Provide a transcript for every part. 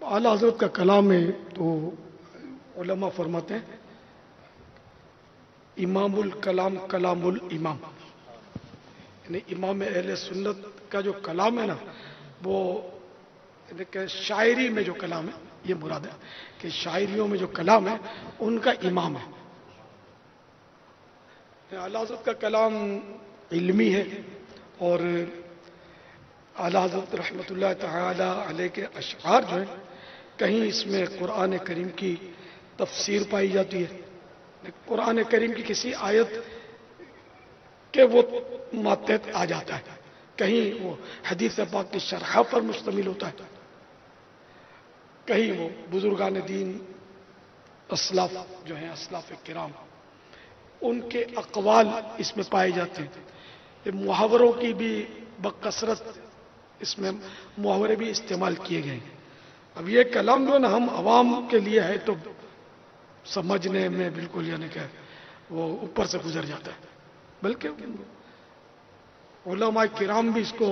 اعلیٰ حضرت کا کلام ہے تو علماء فرماتے ہیں امام الکلام کلام الامام، یعنی امام اہل سنت کا جو کلام ہے نا وہ یعنی کہ شاعری میں جو کلام ہے یہ مراد ہے کہ شاعریوں میں جو کلام ہے ان کا امام ہے۔ اعلیٰ حضرت کا کلام علمی ہے اور اعلیٰ حضرت رحمۃ اللہ تعالی علیہ کے اشعار جو ہیں کہیں اس میں قرآن کریم کی تفسیر پائی جاتی ہے، قرآن کریم کی کسی آیت کے وہ ماتحت آ جاتا ہے، کہیں وہ حدیث پاک کی شرح پر مشتمل ہوتا ہے، کہیں وہ بزرگان دین اسلاف جو ہیں اسلاف کرام ان کے اقوال اس میں پائے جاتے ہیں۔ یہ محاوروں کی بھی بکثرت اس میں محاورے بھی استعمال کیے گئے ہیں۔ اب یہ کلام جو نا ہم عوام کے لیے ہے تو سمجھنے میں بالکل یعنی کہ وہ اوپر سے گزر جاتا ہے، بلکہ علماء کرام بھی اس کو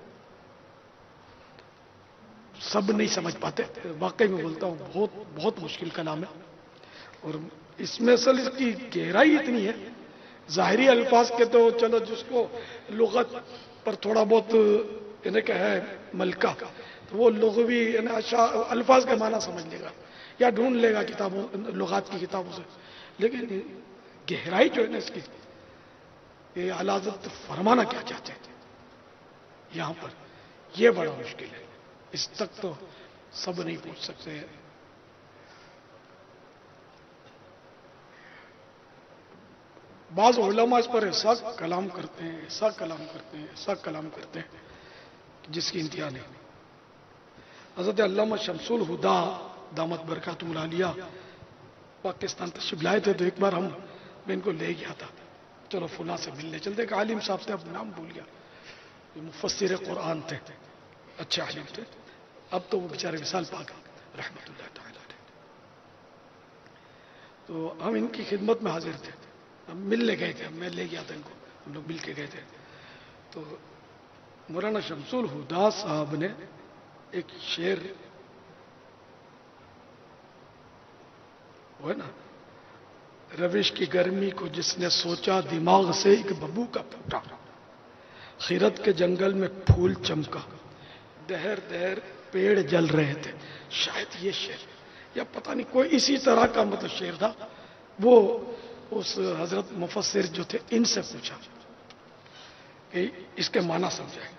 سب نہیں سمجھ پاتے۔ واقعی میں بولتا ہوں بہت بہت مشکل کلام ہے، اور اس میں اصل اس کی گہرائی اتنی ہے۔ ظاہری الفاظ کے تو چلو جس کو لغت پر تھوڑا بہت یعنی کہ ہے ملکہ تو وہ لغوی یعنی الفاظ کا معنی سمجھ لے گا یا ڈھونڈ لے گا کتابوں لغات کی کتابوں سے، لیکن گہرائی جو ہے نا اس کی یہ اعلیٰ حضرت فرمانا کیا چاہتے ہیں یہاں پر یہ بڑا مشکل ہے، اس تک تو سب نہیں پہنچ سکتے۔ بعض علماء اس پر ایسا کلام کرتے ہیں ایسا کلام کرتے ہیں ایسا کلام کرتے ہیں جس کی انتہا نہیں۔ حضرت علامہ شمس الہدا دامت برکاتہم العالیہ پاکستان تشریف لائے تھے تو ایک بار میں ان کو لے گیا تھا، چلو فلاں سے ملنے چلتے، ایک عالم صاحب تھے، اب نام بھول گیا، مفسر قرآن تھے، اچھے عالم تھے، اب تو وہ بیچارے وصال پا گئے رحمۃ اللہ تعالی علیہ۔ تو ہم ان کی خدمت میں حاضر تھے، ہم ملنے گئے تھے، میں لے گیا تھا ان کو، ہم لوگ مل کے گئے تھے۔ تو مولانا شمس الہدا صاحب نے ایک شعر وہ ہے نا، روش کی گرمی کو جس نے سوچا دماغ سے ایک ببو کا پھوٹا، خیرت کے جنگل میں پھول چمکا، دہر دہر پیڑ جل رہے تھے۔ شاید یہ شعر یا پتہ نہیں کوئی اسی طرح کا مطلب شعر تھا، وہ اس حضرت مفسر جو تھے ان سے پوچھا کہ اس کے معنی سمجھائیں۔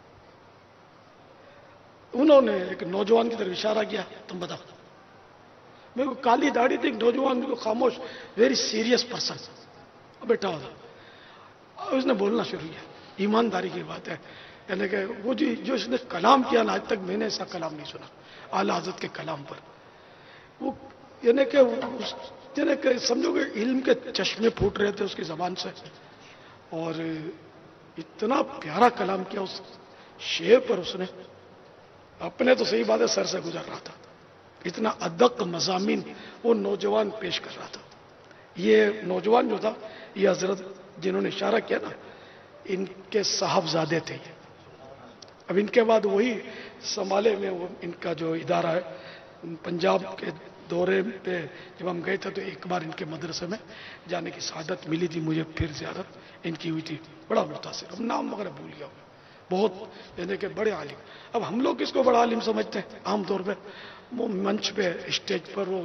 انہوں نے ایک نوجوان کی طرف اشارہ کیا، تم بتاؤ۔ میرے کو کالی داڑھی تھی، ایک نوجوان کو خاموش ویری سیریس پرسن بیٹھا ہوا تھا، اس نے بولنا شروع کیا۔ ایمانداری کی بات ہے، یعنی کہ وہ جو اس نے کلام کیا نا، آج تک میں نے ایسا کلام نہیں سنا اعلیٰ حضرت کے کلام پر۔ وہ یعنی کہ سمجھو کہ علم کے چشمے پھوٹ رہے تھے اس کی زبان سے، اور اتنا پیارا کلام کیا اس شعر پر اس نے، اپنے تو صحیح بات ہے سر سے گزر رہا تھا، اتنا ادق مضامین وہ نوجوان پیش کر رہا تھا۔ یہ نوجوان جو تھا یہ حضرت جنہوں نے اشارہ کیا نا ان کے صاحبزادے تھے۔ اب ان کے بعد وہی سنبھالے میں وہ ان کا جو ادارہ ہے، پنجاب کے دورے پہ جب ہم گئے تھے تو ایک بار ان کے مدرسے میں جانے کی سعادت ملی تھی مجھے، پھر زیارت ان کی ہوئی تھی، بڑا متاثر، اب نام وغیرہ بھول گیا ہوں، بہت یعنی کہ بڑے عالم۔ اب ہم لوگ کس کو بڑا عالم سمجھتے ہیں عام طور پہ؟ وہ منچ پہ اسٹیج پر وہ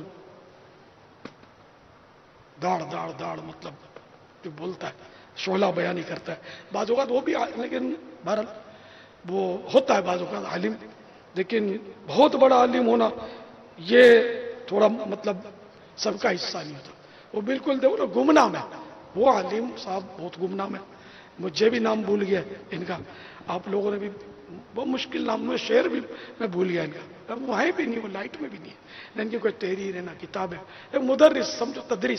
داڑ داڑ داڑ مطلب جو بولتا ہے شعلہ بیانی کرتا ہے، بعض اوقات وہ بھی لیکن بہرحال وہ ہوتا ہے بعض اوقات عالم، لیکن بہت بڑا عالم ہونا یہ تھوڑا مطلب سب کا حصہ نہیں ہوتا۔ وہ بالکل دیکھو نا گمنام ہے، وہ عالم صاحب بہت گمنام ہے، مجھے بھی نام بھول گیا ان کا، آپ لوگوں نے بھی وہ مشکل نام میں شعر بھی میں بھول گیا ان کا، اب وہ ہے بھی نہیں، وہ لائٹ میں بھی نہیں ہے، نہ ان کی کوئی تحریر ہے نہ کتاب ہے۔ ایک مدرس سمجھو،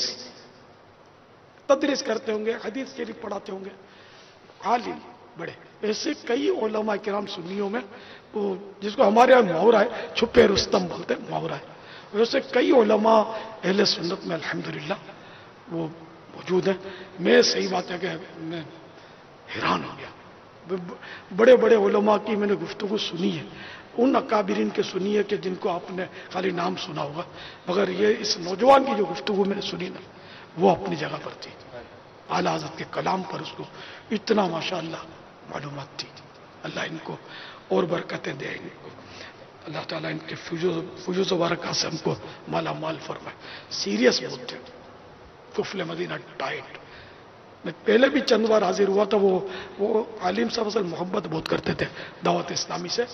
تدریس کرتے ہوں گے، حدیث شریف پڑھاتے ہوں گے، عالم بڑے۔ ایسے کئی علماء کرام سنیوں میں وہ جس کو ہمارے یہاں محاورہ ہے چھپے رستم بولتے ہیں، محاورہ ہے، ویسے کئی علماء اہل سنت میں الحمدللہ وہ موجود ہیں۔ میں صحیح بات ہے کہ میں حیران ہو گیا، بڑے بڑے علماء کی میں نے گفتگو سنی ہے، ان اکابرین کے سنیے کہ جن کو آپ نے خالی نام سنا ہوگا، مگر یہ اس نوجوان کی جو گفتگو میں نے سنی نا وہ اپنی جگہ پر تھی. اعلیٰ حضرت کے کلام پر اس کو اتنا ماشاءاللہ معلومات تھی. اللہ ان کو اور برکتیں دے، ان کو اللہ تعالیٰ ان کے فیوز و برکات سے ہم کو مالا مال فرمائے. سیریس بہت تھے، کفل مدینہ ٹائٹ. میں پہلے بھی چند بار حاضر ہوا تھا. وہ عالم صاحب اصل محبت بہت کرتے تھے دعوت اسلامی سے.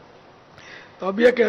تو اب یہ کہ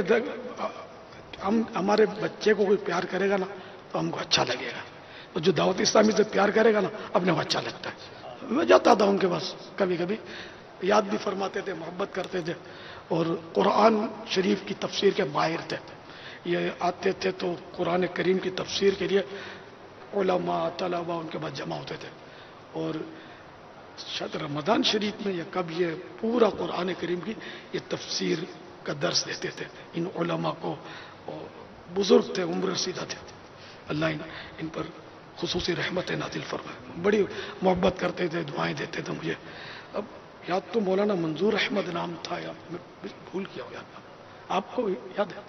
ہمارے بچے کو کوئی پیار کرے گا نا تو ہم کو اچھا لگے گا، اور جو دعوت اسلامی سے پیار کرے گا نا اپنے کو اچھا لگتا ہے. میں جاتا تھا ان کے پاس کبھی کبھی، یاد بھی فرماتے تھے، محبت کرتے تھے، اور قرآن شریف کی تفسیر کے ماہر تھے. یہ آتے تھے تو قرآن کریم کی تفسیر کے لیے علماء طلباء ان کے بعد جمع ہوتے تھے، اور شاید رمضان شریف میں یا کب یہ پورا قرآن کریم کی یہ تفسیر کا درس دیتے تھے ان علماء کو. اور بزرگ تھے، عمر رسیدہ تھے. اللہ ان پر خصوصی رحمت نازل فرمائے. بڑی محبت کرتے تھے، دعائیں دیتے تھے مجھے. اب یاد تو مولانا منظور احمد نام تھا، یا میں بھول گیا ہوں. یاد آپ کو یاد ہے؟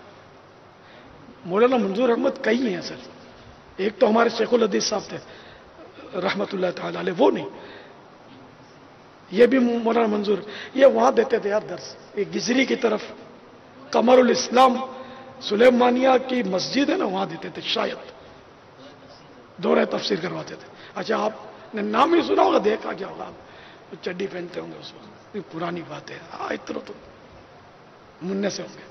مولانا منظور احمد کئی ہیں سر. ایک تو ہمارے شیخ الحدیث صاحب تھے رحمت اللہ تعالی علیہ، وہ نہیں، یہ بھی مولانا منظور. یہ وہاں دیتے تھے یار درس، ایک گزری کی طرف قمر الاسلام سلیمانیہ کی مسجد ہے نا، وہاں دیتے تھے. شاید دورہ تفسیر کرواتے تھے. اچھا آپ نے نام ہی سنا ہوگا، دیکھا کیا ہوگا آپ، چڈی پہنتے ہوں گے اس وقت. پرانی بات ہے. ہاں اتنا تو مننے سے ہوں گے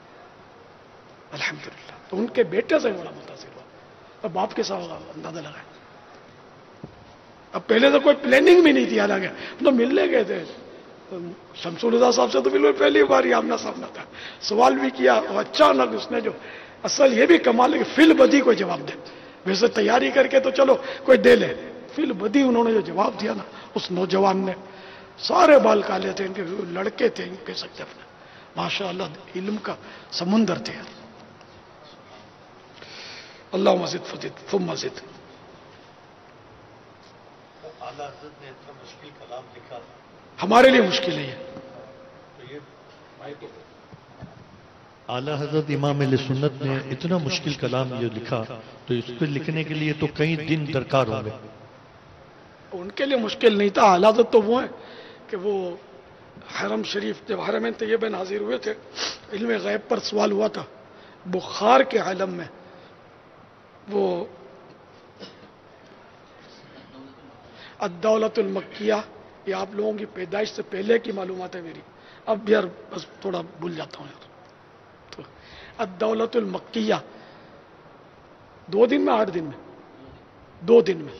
الحمدللہ. تو ان کے بیٹے سے بڑا متاثر ہوا. اب باپ کے ساتھ ہوگا اندازہ لگائے. اب پہلے تو کوئی پلاننگ بھی نہیں تھی، حالانکہ تو ملنے گئے تھے شمس الہدا صاحب سے. تو بالکل پہلی بار ہی آمنا سامنا تھا. سوال بھی کیا، اور اچانک اس نے جو اصل یہ بھی کمال ہے کہ فی البدی کوئی جواب دے. ویسے تیاری کر کے تو چلو کوئی دے لے، فی البدی انہوں نے جو جواب دیا نا اس نوجوان نے. سارے بال کالے تھے ان کے، لڑکے تھے ان کہہ سکتے اپنے. ماشاء اللہ علم کا سمندر تھے. اللہ مزید فزید ثم مزید. اعلیٰ حضرت نے اتنا مشکل کلام لکھا، ہمارے لیے مشکل ہے یہ. اعلیٰ حضرت امام اہل سنت نے اتنا مشکل کلام جو لکھا، تو اس کو لکھنے کے لیے تو کئی دن درکار ہوں گے. ان کے لیے مشکل نہیں تھا. اعلیٰ حضرت تو وہ ہیں کہ وہ حرم شریف جب حرمین طیبین حاضر ہوئے تھے، علم غیب پر سوال ہوا تھا. بخار کے عالم میں وہ الدولت المکیہ، یہ آپ لوگوں کی پیدائش سے پہلے کی معلومات ہے میری، اب یار بس تھوڑا بھول جاتا ہوں یار. تو الدولت المکیہ 2 دن میں 8 دن میں 2 دن میں.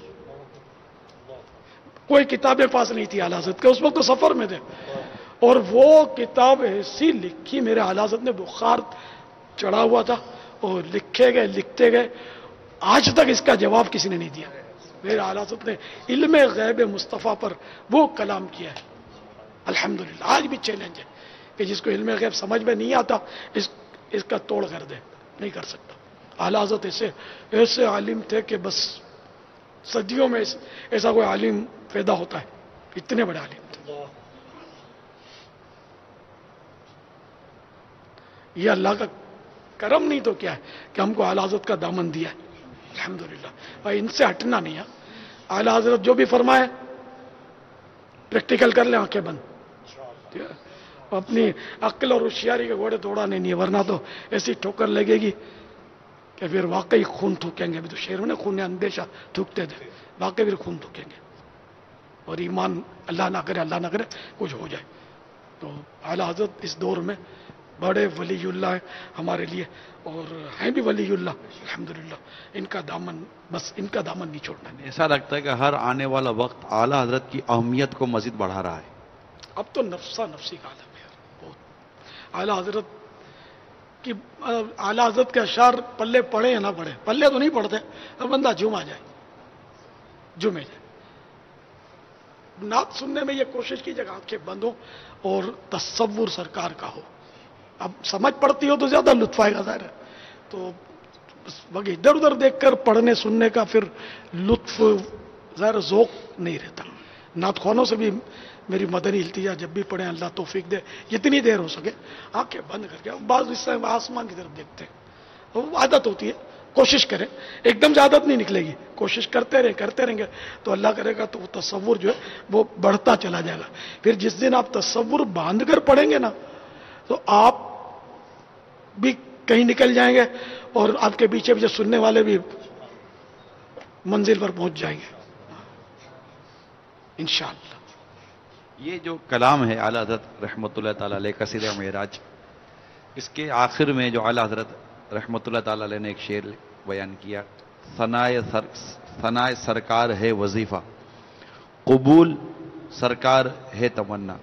کوئی کتابیں پاس نہیں تھی اعلیٰ حضرت کے، اس وقت تو سفر میں تھے. اور وہ کتاب ایسی لکھی میرے اعلیٰ حضرت نے، بخار چڑھا ہوا تھا اور لکھے گئے لکھتے گئے. آج تک اس کا جواب کسی نے نہیں دیا. میرے اعلیٰ حضرت نے علم غیب مصطفیٰ پر وہ کلام کیا ہے. الحمدللہ آج بھی چیلنج ہے کہ جس کو علم غیب سمجھ میں نہیں آتا اس کا توڑ کر دے، نہیں کر سکتا. اعلیٰ حضرت ایسے عالم تھے کہ بس صدیوں میں ایسا کوئی عالم پیدا ہوتا ہے. اتنے بڑے عالم تھے. یہ اللہ کا کرم نہیں تو کیا ہے کہ ہم کو اعلیٰ حضرت کا دامن دیا ہے الحمدللہ. اور ان سے ہٹنا نہیں ہے. اعلیٰ حضرت جو بھی فرمائے پریکٹیکل کر لیں، آنکھیں بند. اپنی عقل اور ہوشیاری کے گھوڑے دوڑانے نہیں ہے، ورنہ تو ایسی ٹھوکر لگے گی کہ پھر واقعی خون تھوکیں گے. ابھی تو شیروں نے خون اندیشہ تھوکتے تھے، واقعی پھر خون تھوکیں گے. اور ایمان اللہ نہ کرے کچھ ہو جائے. تو اعلیٰ حضرت اس دور میں بڑے ولی اللہ ہیں ہمارے لیے، اور ہیں بھی ولی اللہ الحمدللہ. ان کا دامن نہیں چھوڑنا. ایسا لگتا ہے کہ ہر آنے والا وقت اعلیٰ حضرت کی اہمیت کو مزید بڑھا رہا ہے. اب تو نفسی کا عالم ہے یار بہت. اعلیٰ حضرت کی اعلیٰ حضرت کے اشعار پلے پڑے یا نہ پڑے، پلے تو نہیں پڑتے، اب بندہ جمع جائے. نعت سننے میں یہ کوشش کیجیے گا آنکھیں بند ہو اور تصور سرکار کا ہو. اب سمجھ پڑتی ہو تو زیادہ لطف آئے گا ظاہر ہے. تو باقی ادھر ادھر دیکھ کر پڑھنے سننے کا پھر لطف ظاہر ذوق نہیں رہتا. نعت خوانوں سے بھی میری مدنی التجا جب بھی پڑھیں اللہ توفیق دے جتنی دیر ہو سکے آنکھیں بند کر کے بعض اس سے آسمان کی طرف دیکھتے ہیں، وہ عادت ہوتی ہے، کوشش کریں، ایک دم سے عادت نہیں نکلے گی، کوشش کرتے رہیں گے تو اللہ کرے گا تو وہ تصور جو ہے وہ بڑھتا چلا جائے گا. پھر جس دن آپ تصور باندھ کر پڑھیں گے نا تو آپ بھی کہیں نکل جائیں گے اور آپ کے پیچھے پیچھے سننے والے بھی منزل پر پہنچ جائیں گے انشاءاللہ. یہ جو کلام ہے اعلیٰ حضرت رحمۃ اللہ تعالی علیہ کا سیرہ معراج، اس کے آخر میں جو اعلیٰ حضرت رحمۃ اللہ تعالی علیہ نے ایک شعر بیان کیا، ثنائے سرکار ہے وظیفہ، قبول سرکار ہے تمنا.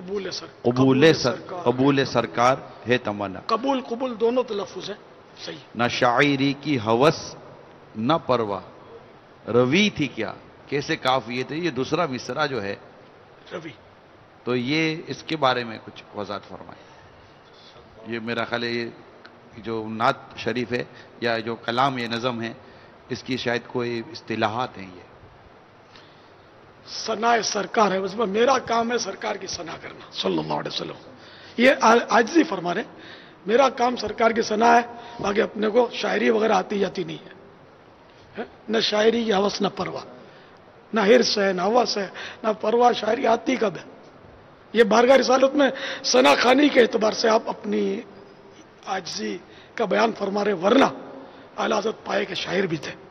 قبول سرکار ہے تمنا. قبول دونوں تلفظ ہیں صحیح. نہ شاعری کی ہوس نہ پرواہ، روی تھی کیا کیسے کافیے تھے. یہ دوسرا مصرع جو ہے روی، تو یہ اس کے بارے میں کچھ وضاحت فرمائیں. یہ میرا خیال ہے یہ جو نعت شریف ہے یا جو کلام یہ نظم ہے اس کی شاید کوئی اصطلاحات ہیں. یہ ثنا سرکار ہے، اس میں میرا کام ہے سرکار کی ثنا کرنا صلی اللہ علیہ وسلم. یہ عاجزی فرما رہے ہیں، میرا کام سرکار کی ثنا ہے، باقی اپنے کو شاعری وغیرہ آتی جاتی نہیں ہے. نہ شاعری کی ہوس نہ پرواہ، نہ حرص ہے نہ ہوس ہے نہ پرواہ. شاعری آتی کب ہے؟ یہ بارگاہ رسالت میں ثنا خانی کے اعتبار سے آپ اپنی عاجزی کا بیان فرما رہے، ورنہ اعلیٰ حضرت پائے کے شاعر بھی تھے.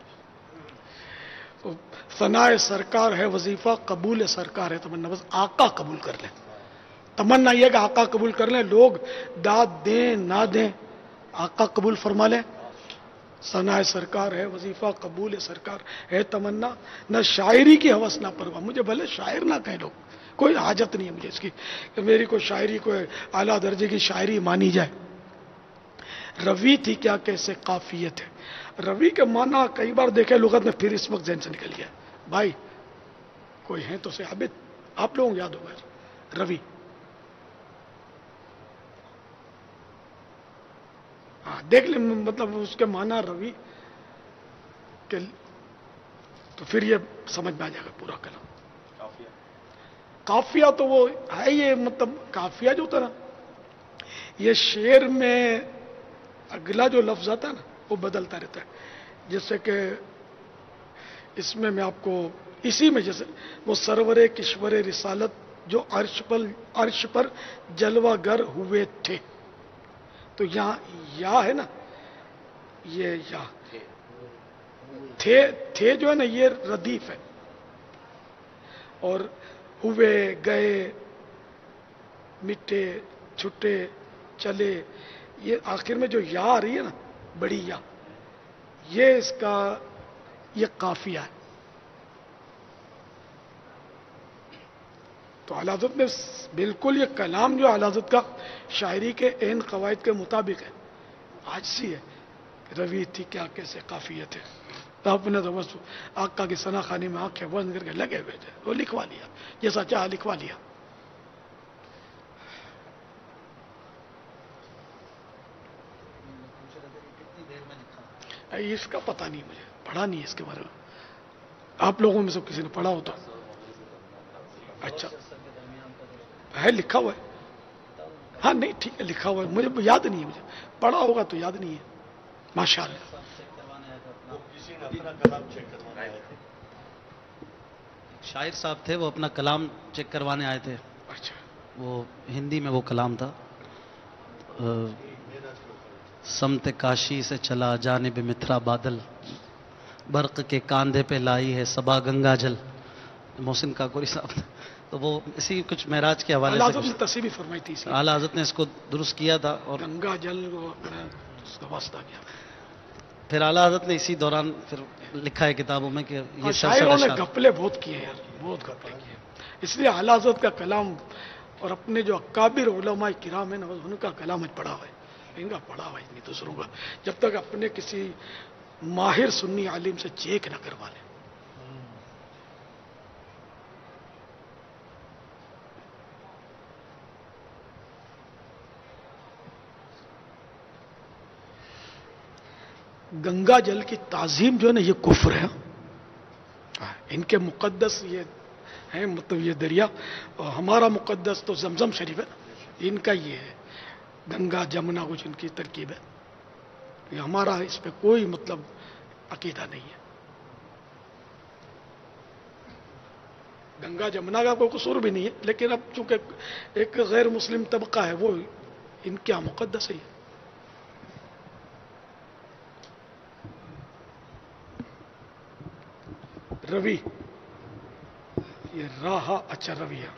ثنا سرکار ہے وظیفہ، قبول سرکار ہے تمنا. بس آقا قبول کر لیں، تمنا یہ کہ آقا قبول کر لیں. لوگ داد دیں نہ دیں، آقا قبول فرما لیں. ثنا سرکار ہے وظیفہ، قبول سرکار ہے تمنا. نہ شاعری کی ہوس نہ پرواہ. مجھے بھلے شاعر نہ کہیں لوگ، کوئی حاجت نہیں ہے مجھے اس کی کہ میری کوئی شاعری کوئی اعلیٰ درجے کی شاعری مانی جائے. روی تھی کیا کیسے قافیت ہے. روی کے معنی کئی بار دیکھے لغت میں، پھر اس وقت ذہن سے نکل گیا. بھائی کوئی ہیں تو سے عابد، آپ لوگوں کو یاد ہوگا روی. ہاں دیکھ لیں، مطلب اس کے معنی روی کہ تو پھر یہ سمجھ میں آ جائے گا پورا کلام. قافیہ تو وہ ہے، یہ مطلب قافیہ جو ہوتا نا، یہ شعر میں اگلا جو لفظ آتا ہے نا وہ بدلتا رہتا ہے. جیسے کہ اس میں آپ کو اسی میں جیسے وہ سرور کشور رسالت جو عرش پر جلوہ گر ہوئے تھے، تو یہاں یا ہے نا، یہ یا تھے جو ہے نا یہ ردیف ہے، اور ہوئے گئے مٹے چھٹے چلے، یہ آخر میں جو یا آ رہی ہے نا بڑی یا، یہ اس کا یہ قافیہ ہے. تو اعلیٰ حضرت نے بالکل یہ کلام جو اعلیٰ حضرت کا شاعری کے عین قواعد کے مطابق ہے. عاجزی ہے، روی تھی کیا کیسے قافیت ہے. تو آپ نے تو بس آقا کی ثنا خانی میں آنکھیں بند کر کے لگے ہوئے تھے، وہ لکھوا لیا جیسا چاہا لکھوا لیا. اس کا پتہ نہیں، مجھے پڑھا نہیں اس کے بارے میں. آپ لوگوں میں سے کسی نے پڑھا ہو تو اچھا ہے، لکھا ہوا ہے. ہاں نہیں ٹھیک ہے، لکھا ہوا ہے، مجھے یاد نہیں ہے، مجھے پڑھا ہوگا تو یاد نہیں ہے. ماشاء اللہ. شاعر صاحب تھے، وہ اپنا کلام چیک کروانے آئے تھے. اچھا، وہ ہندی میں وہ کلام تھا، سمت کاشی سے چلا جانب متھرا بادل، برق کے کاندھے پہ لائی ہے صبا گنگا جل. محسن کاکوری صاحب تھے. تو وہ اسی کچھ معراج کے حوالے اعلیٰ سے حضرت نے تصویر فرمائی تھی اسی اعلیٰ حضرت نے اس کو درست کیا تھا، اور گنگا جل کو اس کا واسطہ کیا. پھر اعلیٰ حضرت نے اسی دوران پھر لکھا ہے کتابوں میں کہ یہ شاعروں نے اشعار گپلے بہت کیے یار، بہت گپلے کیے. اس لیے اعلیٰ حضرت کا کلام اور اپنے جو اکابر علماء کرام ہیں نا ان کا کلام پڑھا ہوا ہے، ان کا پڑھا ہوا ہے نہیں دوسروں کا. جب تک اپنے کسی ماہر سنی عالم سے چیک نہ کروا لیں. گنگا جل کی تعظیم جو ہے نا یہ کفر ہے. ان کے مقدس یہ ہیں مطلب یہ دریا. اور ہمارا مقدس تو زمزم شریف ہے نا, ان کا یہ ہے گنگا جمنا کچھ ان کی ترکیب ہے. یہ ہمارا اس پہ کوئی مطلب عقیدہ نہیں ہے. گنگا جمنا کا کوئی قصور بھی نہیں ہے, لیکن اب چونکہ ایک غیر مسلم طبقہ ہے وہ ان کے مقدس ہے. روی, یہ راہ, اچھا رویہ.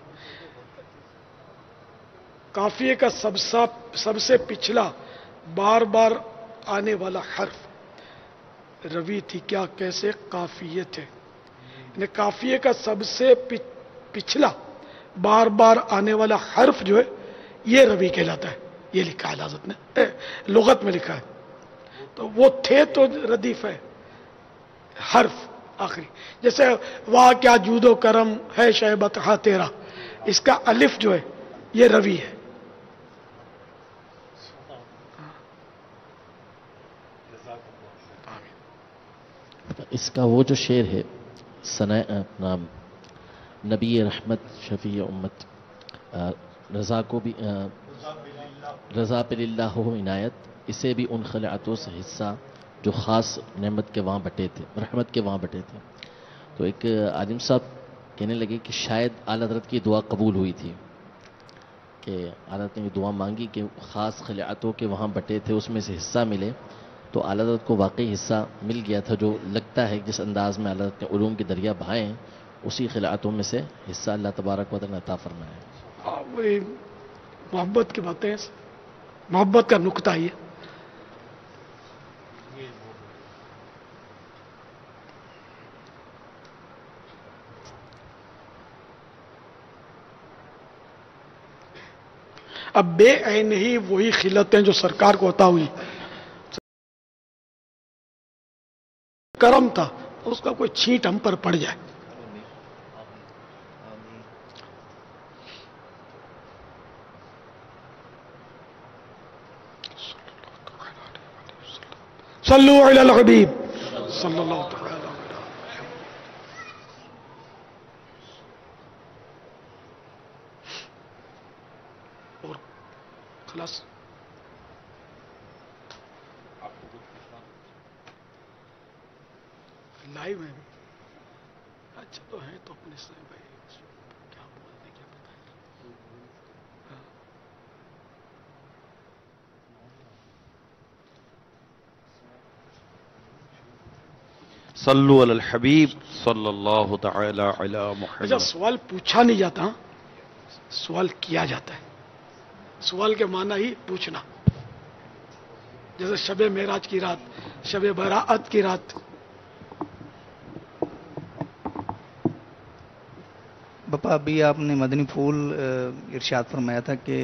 قافیے کا سب سے پچھلا بار بار آنے والا حرف روی تھی کیا, کیسے قافیے تھے. یعنی قافیے کا سب سے پچھلا بار بار آنے والا حرف جو ہے یہ روی کہلاتا ہے. یہ لکھا ہے حضرت نے, لغت میں لکھا ہے. تو وہ تھے تو ردیف ہے حرف آخری. جیسے واہ کیا جود و کرم ہے شہبت ہاں تیرا, اس کا الف جو ہے یہ روی ہے. اس کا وہ جو شعر ہے اپنا نبی رحمت شفیع امت رضا کو بھی رضا پر اللہ ہو عنایت, اسے بھی ان خلعتوں سے حصہ جو خاص نعمت کے وہاں بٹے تھے, رحمت کے وہاں بٹے تھے. تو ایک عالم صاحب کہنے لگے کہ شاید اعلیٰ حضرت کی دعا قبول ہوئی تھی, کہ اعلیٰ حضرت نے یہ دعا مانگی کہ خاص خلعتوں کے وہاں بٹے تھے اس میں سے حصہ ملے. تو اعلیٰ حضرت کو واقعی حصہ مل گیا تھا, جو لگتا ہے جس انداز میں اعلیٰ حضرت نے علوم کے دریا بہائے ہیں اسی خلعتوں میں سے حصہ اللہ تبارک و تعالیٰ نے عطا فرمایا ہے. وہی محبت کی باتیں, محبت کا نقطہ یہ. اب بے عین ہی وہی خلتیں جو سرکار کو عطا ہوئی, کرم تھا, اس کا کوئی چھینٹ ہم پر پڑ جائے. صلو علی الحبیب صلی اللہ تعالی علیہ وسلم. اور خلاص لائیو ہے. اچھا تو ہے تو اپنے سے بھائی کیا بولنے کیا بتائیں. صلو علی الحبیب صلی اللہ تعالی علی اچھا, محمد. سوال پوچھا نہیں جاتا, سوال کیا جاتا ہے. سوال کے معنی ہی پوچھنا. جیسے شب معراج کی رات, شب براءت کی رات. بپا ابھی آپ نے مدنی پھول ارشاد فرمایا تھا کہ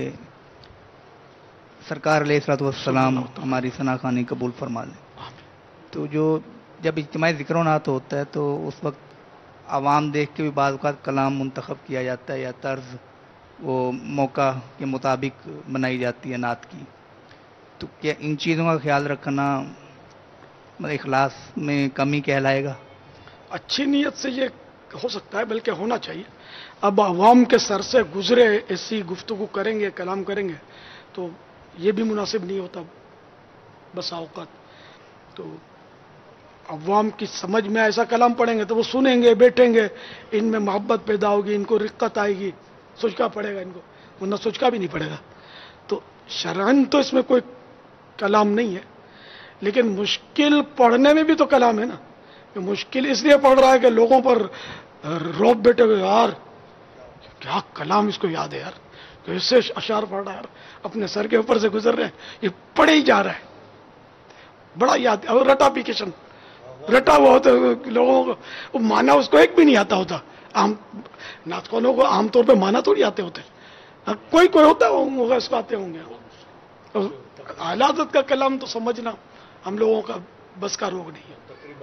سرکار علیہ الصلوۃ والسلام ہماری ثنا خوانی قبول فرما لیں. تو جو جب اجتماعی ذکر و نعت ہوتا ہے تو اس وقت عوام دیکھ کے بھی بعض اوقات کلام منتخب کیا جاتا ہے یا طرز وہ موقع کے مطابق بنائی جاتی ہے نعت کی. تو کیا ان چیزوں کا خیال رکھنا اخلاص میں کمی کہلائے گا؟ اچھی نیت سے یہ ہو سکتا ہے, بلکہ ہونا چاہیے. اب عوام کے سر سے گزرے ایسی گفتگو کریں گے, کلام کریں گے, تو یہ بھی مناسب نہیں ہوتا بسا اوقات. تو عوام کی سمجھ میں ایسا کلام پڑھیں گے تو وہ سنیں گے, بیٹھیں گے, ان میں محبت پیدا ہوگی, ان کو رقت آئے گی, سوچکا پڑے گا ان کو, ورنہ سوچکا بھی نہیں پڑے گا. تو شرعن تو اس میں کوئی کلام نہیں ہے, لیکن مشکل پڑھنے میں بھی تو کلام ہے نا. مشکل اس لیے پڑھ رہا ہے کہ لوگوں پر روب بیٹھے ہوئے, یار کیا کلام اس کو یاد ہے, یار کیسے اشعار پڑھ رہا ہے, یار اپنے سر کے اوپر سے گزر رہے ہیں, یہ پڑھے ہی جا رہا ہے, بڑا یاد ہے. اور رٹا اپلیکیشن رٹا ہوا ہوتا ہے لوگوں کو, وہ مانا اس کو ایک بھی نہیں آتا ہوتا. عام نعت خوانوں کو عام طور پہ مانا تھوڑی آتے ہوتے, کوئی ہوتا ہے اس کو آتے ہوں گے. اعلیٰ حضرت کا کلام تو سمجھنا ہم لوگوں کا بس کا روگ نہیں ہے.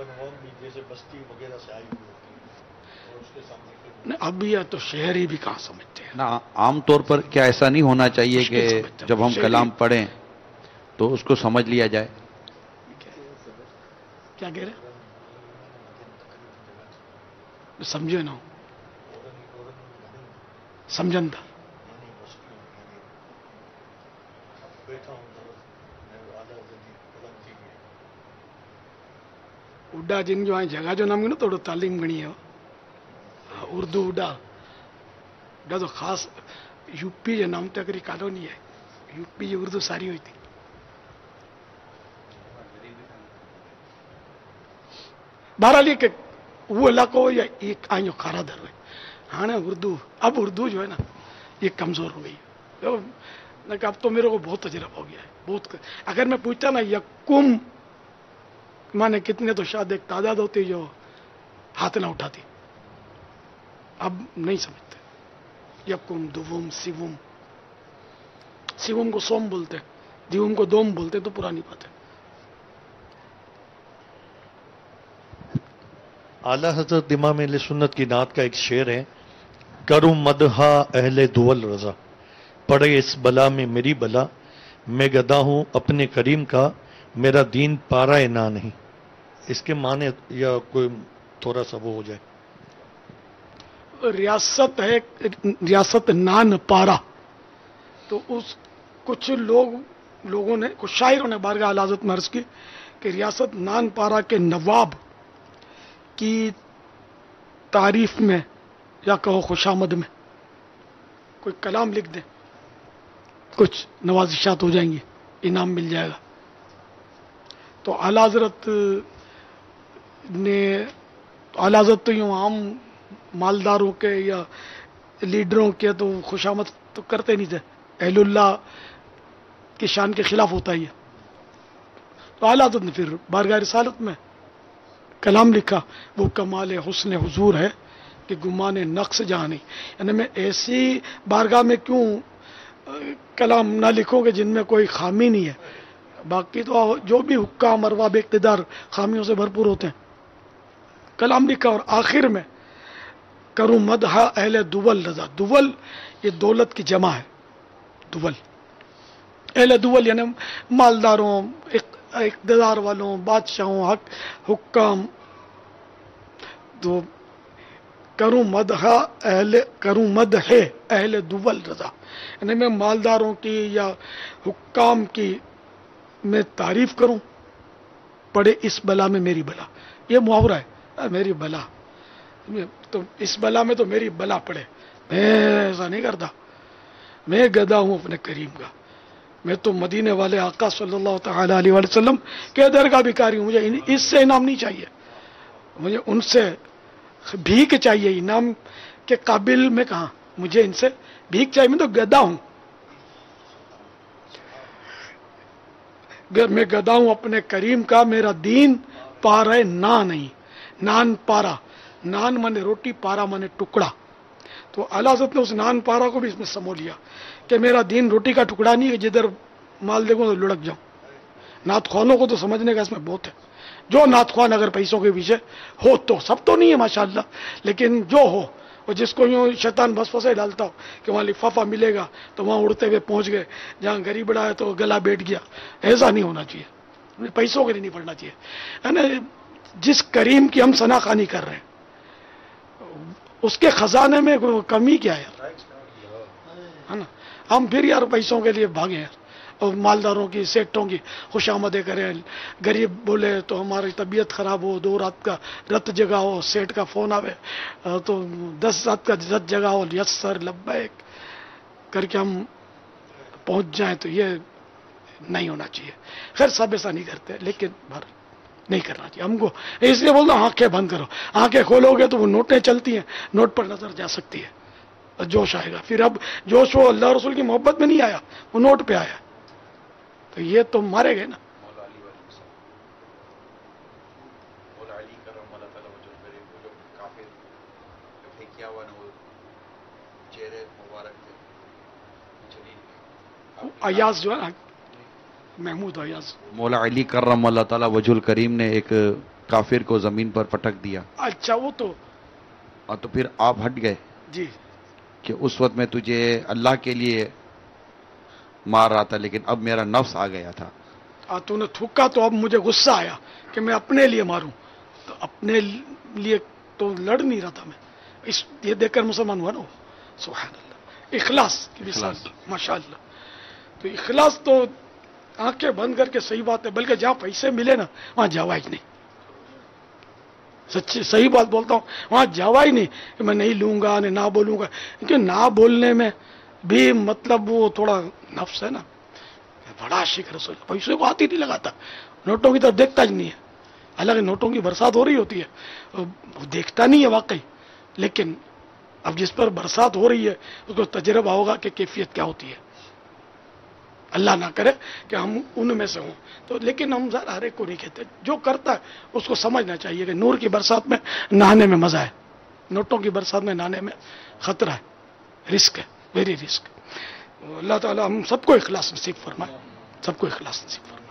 اب یہ تو شہری بھی کہاں سمجھتے ہیں. نا عام طور پر کیا ایسا نہیں ہونا چاہیے کہ جب ہم کلام پڑھیں تو اس کو سمجھ لیا جائے؟ کیا کہہ رہے سمجھے نا, سمجھن دا اڈا جن جو جگہ جو نام گے نا تھوڑا تعلیم گھنی ہے اردو اڈا اڈا تو خاص یو پی جو نام تک کالونی ہے یو پی جو اردو ساری ہوئی تھی بہرحال یہ کہ وہ علاقہ یا ایک آئیں کھارا در ہوئے ہاں اردو اب اردو جو ہے نا یہ کمزور ہو گئی ہے اب تو میرے کو بہت تجربہ ہو گیا ہے بہت اگر میں پوچھتا نا یکم مانے کتنے تو شاید ایک تعداد ہوتی جو ہاتھ نہ اٹھاتی اب نہیں سمجھتے یکم دوم سیوم سیوم کو سوم بولتے دیوم کو دوم بولتے تو پرانی بات ہے اعلیٰ حضرت امام اہل سنت کی نعت کا ایک شعر ہے کروں مدحا اہل دول رضا پڑے اس بلا میں میری بلا میں گدا ہوں اپنے کریم کا میرا دین پارا نہ نہیں اس کے معنی یا کوئی تھوڑا سا وہ ہو جائے ریاست ہے ریاست نان پارا تو اس کچھ لوگوں نے کچھ شاعروں نے بارگاہ اعلیٰ حضرت میں عرض کی کہ ریاست نان پارا کے نواب کی تعریف میں یا کہو خوشامد میں کوئی کلام لکھ دیں کچھ نوازشات ہو جائیں گی انعام مل جائے گا تو اعلیٰ حضرت تو یوں عام مالداروں کے یا لیڈروں کے تو خوشامد تو کرتے نہیں تھے اہل اللہ کی شان کے خلاف ہوتا ہی ہے تو اعلیٰ حضرت نے پھر بارگاہ رسالت میں کلام لکھا وہ کمال حسن حضور ہے کہ گمان نقص جہاں نہیں یعنی میں ایسی بارگاہ میں کیوں کلام نہ لکھوں کہ جن میں کوئی خامی نہیں ہے باقی تو جو بھی حکام ارباب اقتدار خامیوں سے بھرپور ہوتے ہیں کلام لکھا اور آخر میں کروں مدح اہل دول رضا دول یہ دولت کی جمع ہے دول اہل دول یعنی مالداروں اقتدار والوں بادشاہوں حکام تو کروں مدح اہل دول رضا یعنی میں مالداروں کی یا حکام کی میں تعریف کروں پڑے اس بلا میں میری بلا یہ محاورہ ہے میری بلا تو اس بلا میں تو میری بلا پڑے میں ایسا نہیں کرتا میں گدا ہوں اپنے کریم کا میں تو مدینے والے آقا صلی اللہ تعالی علیہ وسلم کے درگاہ بھکاری ہوں مجھے اس سے انعام نہیں چاہیے مجھے ان سے بھیک چاہیے انعام کے قابل میں کہاں مجھے ان سے بھیک چاہیے میں تو گدا ہوں میں گدا ہوں اپنے کریم کا میرا دین پارا نہ نہیں نان پارا نان مانے روٹی پارا مانے ٹکڑا تو اعلیٰ حضرت نے اس نان پارا کو بھی اس میں سمو لیا کہ میرا دین روٹی کا ٹکڑا نہیں ہے جدھر مال دیکھوں تو لڑک جاؤں نعت خوانوں کو تو سمجھنے کا اس میں بہت ہے جو نعت خوان اگر پیسوں کے پیچھے ہو تو سب تو نہیں ہے ماشاءاللہ لیکن جو ہو اور جس کو یوں شیطان بس پسے ڈالتا ہو کہ وہاں لفافہ ملے گا تو وہاں اڑتے ہوئے پہنچ گئے جہاں غریب بڑا ہے تو گلا بیٹھ گیا ایسا نہیں ہونا چاہیے پیسوں کے لیے نہیں پڑھنا چاہیے ہے نا جس کریم کی ہم ثنا خوانی کر رہے ہیں اس کے خزانے میں کمی کیا ہے نا ہم پھر یار پیسوں کے لیے بھاگے ہیں اور مالداروں کی سیٹوں کی خوش آمدیں کریں غریب بولے تو ہماری طبیعت خراب ہو 2 رات کا رت جگہ ہو سیٹ کا فون آوے تو 10 رات کا رت جگہ ہو یس سر لبیک کر کے ہم پہنچ جائیں تو یہ نہیں ہونا چاہیے خیر سب ایسا نہیں کرتے لیکن نہیں کرنا چاہیے ہم کو اس لیے بولتا ہوں آنکھیں بند کرو آنکھیں کھولو گے تو وہ نوٹیں چلتی ہیں نوٹ پر نظر جا سکتی ہے جوش آئے گا پھر اب جوش وہ اللہ رسول کی محبت میں نہیں آیا وہ نوٹ پہ آیا تو یہ تو مارے گئے نا ایاز جو ہے نا محمود ایاز مولا علی کرم اللہ تعالیٰ وجہ الکریم نے ایک کافر کو زمین پر پٹک دیا اچھا وہ تو اور تو پھر آپ ہٹ گئے جی کہ اس وقت میں تجھے اللہ کے لیے مار رہا تھا لیکن اب میرا نفس آ گیا تھا تو نے تھوکا تو اب مجھے غصہ آیا کہ میں اپنے لیے ماروں تو اپنے لیے تو لڑ نہیں رہا تھا میں یہ دیکھ کر مسلمان ہوا نا سبحان اللہ اخلاص کی مثال ماشاءاللہ. تو اخلاص تو آنکھیں بند کر کے صحیح بات ہے، بلکہ جہاں پیسے ملے نا وہاں جاوا ہی نہیں. سچی صحیح بات بولتا ہوں، وہاں جاوا ہی نہیں کہ میں نہیں لوں گا نہ بولوں گا. کیونکہ نہ بولنے میں بھی مطلب وہ تھوڑا نفس ہے نا. بڑا عاشق رسول پیسے کو ہاتھ ہی نہیں لگاتا، نوٹوں کی طرف دیکھتا ہی نہیں ہے. حالانکہ نوٹوں کی برسات ہو رہی ہوتی ہے، وہ دیکھتا نہیں ہے واقعی. لیکن اب جس پر برسات ہو رہی ہے اس کو تجربہ ہوگا کہ کیفیت کیا ہوتی ہے. اللہ نہ کرے کہ ہم ان میں سے ہوں. تو لیکن ہم ہر ایک کو نہیں کہتے، جو کرتا ہے اس کو سمجھنا چاہیے کہ نور کی برسات میں نہانے میں مزہ ہے، نوٹوں کی برسات میں نہانے میں خطرہ ہے، رسک ہے، ویری رسک. اللہ تعالیٰ ہم سب کو اخلاص نصیب فرمائے، سب کو اخلاص نصیب فرمائے.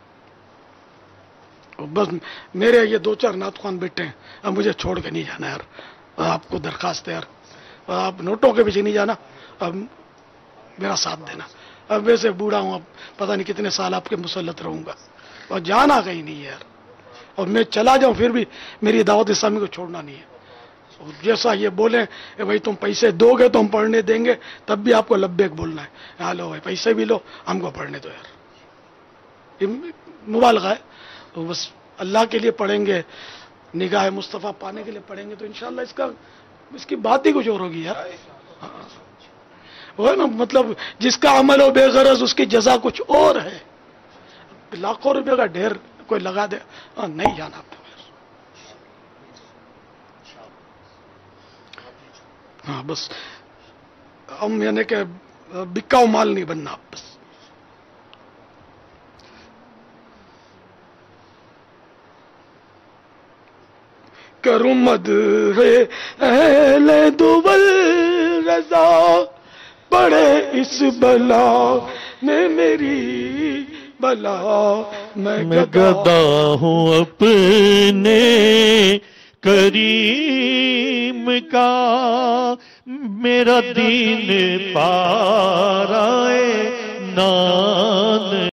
بس میرے یہ 2-4 نعت خوان بیٹھے ہیں، اب مجھے چھوڑ کے نہیں جانا یار. آپ کو درخواست ہے یار، آپ نوٹوں کے پیچھے نہیں جانا، اب میرا ساتھ دینا. اب ویسے بوڑھا ہوں، اب پتہ نہیں کتنے سال آپ کے مسلط رہوں گا، اور جانا کہیں نہیں ہے یار. اور میں چلا جاؤں پھر بھی میری دعوت اسلامی کو چھوڑنا نہیں ہے. اور جیسا یہ بولیں کہ بھائی تم پیسے دو گے تو ہم پڑھنے دیں گے، تب بھی آپ کو لبیک بولنا ہے. ہاں لو بھائی پیسے بھی لو، ہم کو پڑھنے دو یار. یہ مبالغہ ہے. تو بس اللہ کے لیے پڑھیں گے، نگاہ مصطفیٰ پانے کے لیے پڑھیں گے تو انشاءاللہ اس کی بات ہی کچھ اور ہوگی یار. وہ ہے نا، مطلب جس کا عمل ہو بے غرض اس کی جزا کچھ اور ہے. لاکھوں روپے کا ڈھیر کوئی لگا دے، نہیں جانا آپ کو. ہاں بس ہم یعنی کہ بکاؤ مال نہیں بننا. بس کروں مد ہے اہل دول رضا، پڑے اس بلا میں میری بلا. میں گدا ہوں اپنے کریم کا، میرا دین پارائے نا